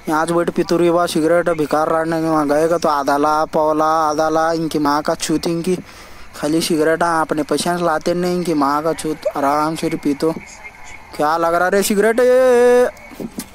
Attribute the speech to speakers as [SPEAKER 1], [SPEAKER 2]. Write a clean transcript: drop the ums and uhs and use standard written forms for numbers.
[SPEAKER 1] यहाँ बैठ पितुरी बा सिगरेट भिकार राड़ने के वहाँ गएगा तो आधाला पौला आधाला इनकी माँ का छूत इनकी खाली सिगरेट अपने पैसे लाते नहीं इनकी माँ का छूत आराम से पीतो। क्या लग रहा रे सिगरेट ये।